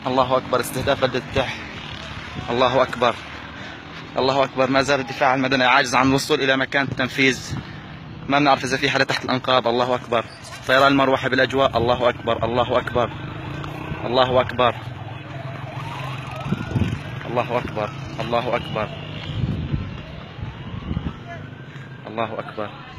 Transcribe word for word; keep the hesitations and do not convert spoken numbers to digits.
الله أكبر. استهداف بلدة تح. الله أكبر. الله أكبر. ما زال الدفاع المدني عاجز عن الوصول إلى مكان التنفيذ. ما بنعرف إذا في حدا تحت الأنقاض. الله أكبر. طيران المروحة بالأجواء. الله أكبر. الله أكبر. الله أكبر. الله أكبر. الله أكبر. الله أكبر.